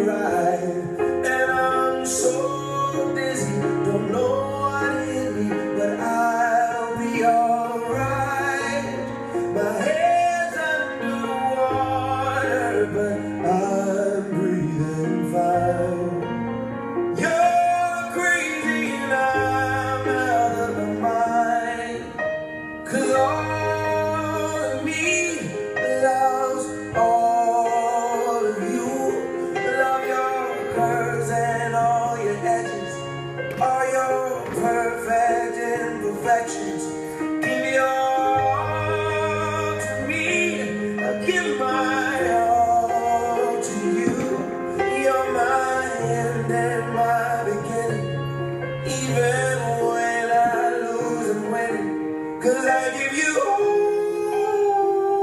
right. And I'm so dizzy, don't know what hit me, but I'll be alright. My head's underwater, but I'm breathing fine. You're crazy and I'm out of my mind, 'cause all of me loves all of you. Love your curves and all your edges, all your perfect imperfections. Give your all to me, I give my all to you. You're my end and my beginning, even when I lose I'm winning, 'cause I give you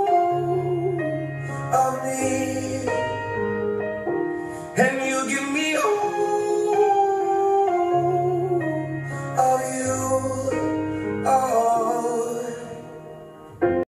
all of me, and you give me